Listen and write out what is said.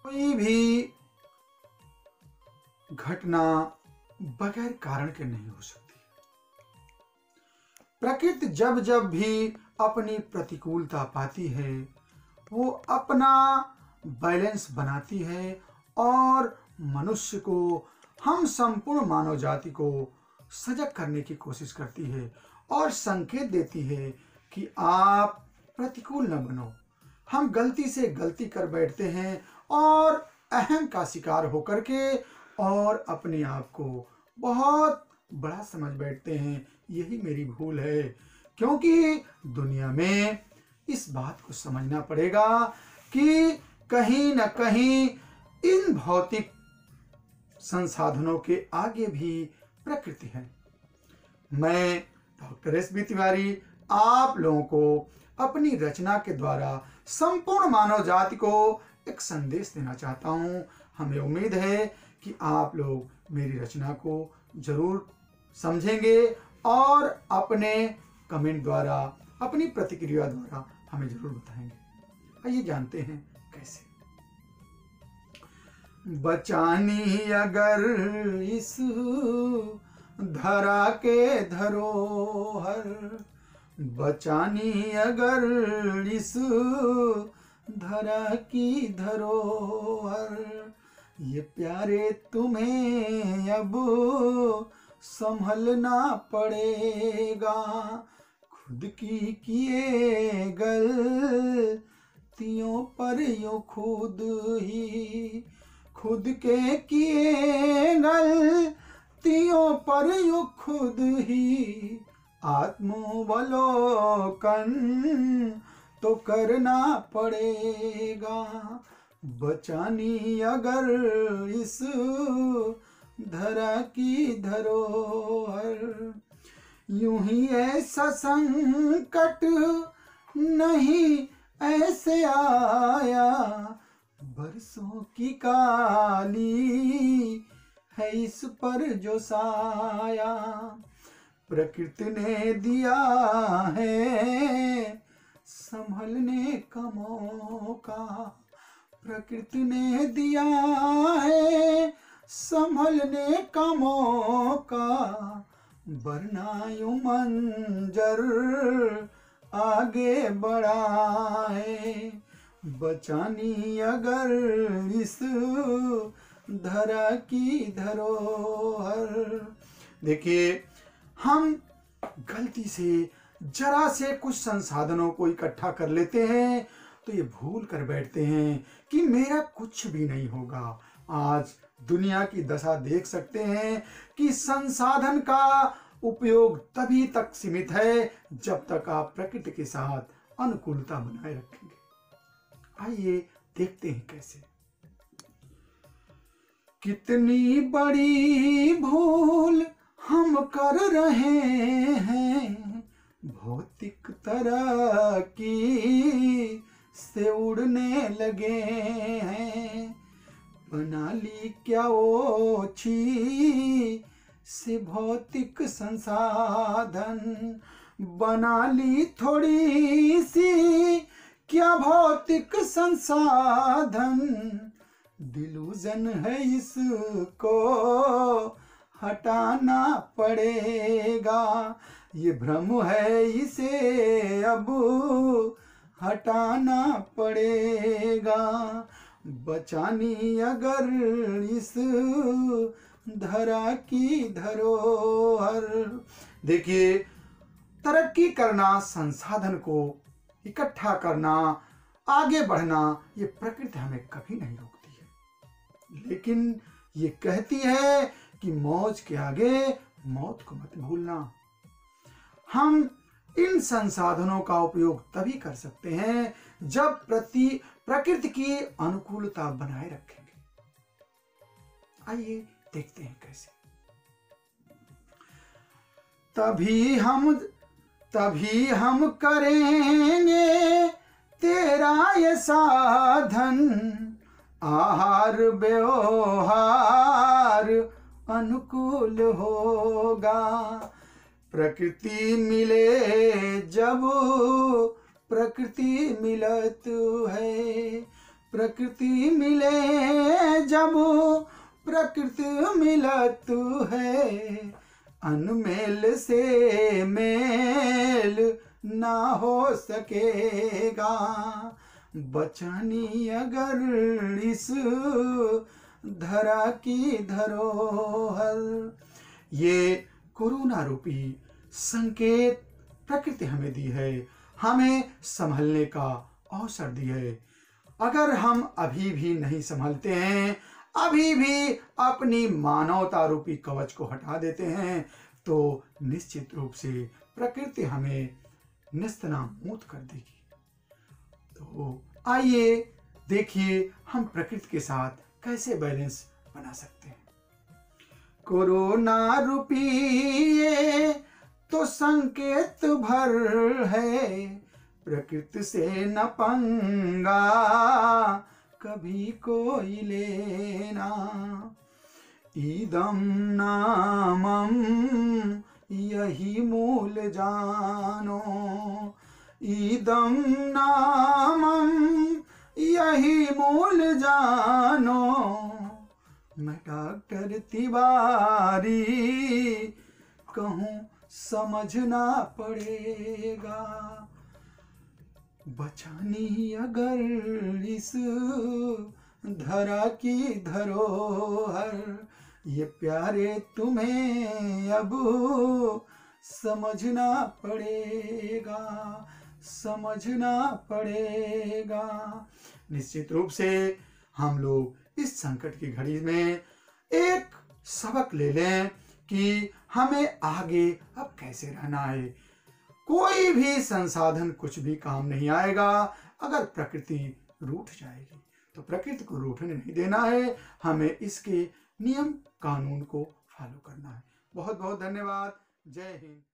कोई भी घटना बगैर कारण के नहीं हो सकती। प्रकृति जब जब भी अपनी प्रतिकूलता पाती है वो अपना बैलेंस बनाती है और मनुष्य को, हम संपूर्ण मानव जाति को सजग करने की कोशिश करती है और संकेत देती है कि आप प्रतिकूल न बनो। हम गलती से गलती कर बैठते हैं और अहम का शिकार होकर के और अपने आप को बहुत बड़ा समझ बैठते हैं। यही मेरी भूल है, क्योंकि दुनिया में इस बात को समझना पड़ेगा कि कहीं न कहीं इन भौतिक संसाधनों के आगे भी प्रकृति है। मैं डॉक्टर एस बी तिवारी आप लोगों को अपनी रचना के द्वारा संपूर्ण मानव जाति को एक संदेश देना चाहता हूँ। हमें उम्मीद है कि आप लोग मेरी रचना को जरूर समझेंगे और अपने कमेंट द्वारा, अपनी प्रतिक्रिया द्वारा हमें जरूर बताएंगे। आइए जानते हैं कैसे। बचानी अगर इस धरा के धरोहर, बचानी अगर इस धरा की धरोहर, ये प्यारे तुम्हें अब संभलना पड़ेगा। खुद की किए गलतियों पर यूं खुद के किए गलतियों पर यूं खुद ही आत्मावलोकन तो करना पड़ेगा। बचानी अगर इस धरा की धरोहर, यूं ही ऐसा संकट नहीं ऐसे आया, बरसों की काली है इस पर जो साया। प्रकृति ने दिया है संभलने का मौका, प्रकृति ने दिया है संभलने का मौका, वरना यूं मंजर आगे बढ़ा है। बचानी अगर इस धरा की धरोहर। देखिए, हम गलती से जरा से कुछ संसाधनों को इकट्ठा कर लेते हैं तो ये भूल कर बैठते हैं कि मेरा कुछ भी नहीं होगा। आज दुनिया की दशा देख सकते हैं कि संसाधन का उपयोग तभी तक सीमित है जब तक आप प्रकृति के साथ अनुकूलता बनाए रखेंगे। आइए देखते हैं कैसे। कितनी बड़ी भूल हम कर रहे हैं, भौतिक तरक्की से उड़ने लगे हैं। बना ली क्या ओछी से भौतिक संसाधन, बना ली थोड़ी सी क्या भौतिक संसाधन। डिल्यूजन है इसको हटाना पड़ेगा, ये भ्रम है इसे अब हटाना पड़ेगा। बचानी अगर इस धरा की धरोहर। देखिए, तरक्की करना, संसाधन को इकट्ठा करना, आगे बढ़ना, ये प्रकृति हमें कभी नहीं रोकती है, लेकिन ये कहती है कि मौज के आगे मौत को मत भूलना। हम इन संसाधनों का उपयोग तभी कर सकते हैं जब प्रकृति की अनुकूलता बनाए रखेंगे। आइए देखते हैं कैसे। तभी हम करेंगे तेरा ये साधन, आहार व्यवहार अनुकूल होगा। प्रकृति मिले जब प्रकृति मिलत है, प्रकृति मिले जब प्रकृति मिलत है, अनमेल से मेल ना हो सकेगा। बचानी अगर इस धरा की धरोहर। ये कोरोना रूपी संकेत प्रकृति हमें दी है, हमें संभलने का अवसर दी है। अगर हम अभी भी नहीं संभलते हैं, अभी भी अपनी मानवता रूपी कवच को हटा देते हैं, तो निश्चित रूप से प्रकृति हमें नेस्तनाबूद कर देगी। तो आइए देखिए हम प्रकृति के साथ कैसे बैलेंस बना सकते हैं। कोरोना रूपी ये तो संकेत भर है, प्रकृति से न पंगा कभी कोई लेना। ईदम नामम यही मूल जानो, ईदम नामम यही मूल जानो। मैं डॉक्टर तिवारी कहूँ समझना पड़ेगा। बचानी अगर इस धरा की धरोहर, ये प्यारे तुम्हें अब समझना पड़ेगा, समझना पड़ेगा। निश्चित रूप से हम लोग इस संकट की घड़ी में एक सबक ले लें कि हमें आगे अब कैसे रहना है। कोई भी संसाधन कुछ भी काम नहीं आएगा अगर प्रकृति रूठ जाएगी। तो प्रकृति को रूठने नहीं देना है, हमें इसके नियम कानून को फॉलो करना है। बहुत बहुत धन्यवाद। जय हिंद।